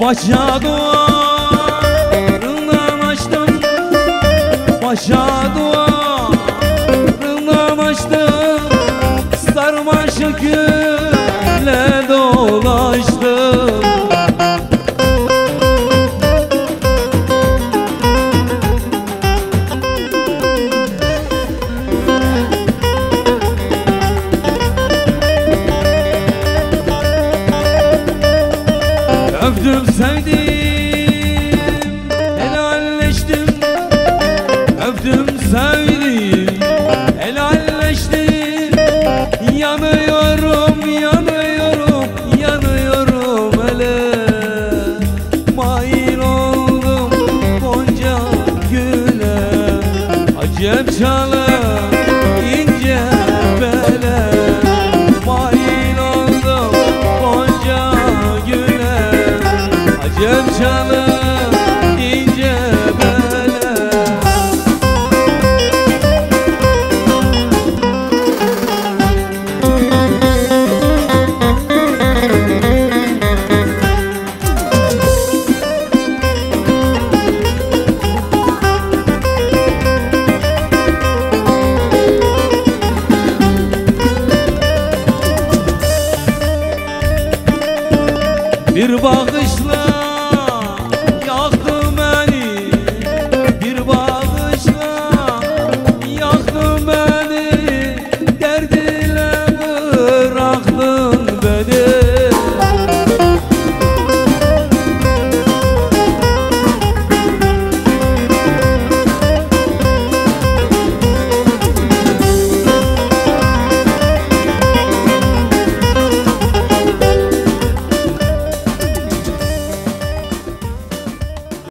Başa duvarından açtım, başa duvarından açtım, sarmaşık gülle dolaştım. Öptüm sevdim, helalleştim. Öptüm sevdim, helalleştim. Yanıyorum, yanıyorum, yanıyorum hele. Mail oldum gonca güle, acep çalır ince bele. Mail oldum gonca güle, acep çalır ince bele. Bir bakışla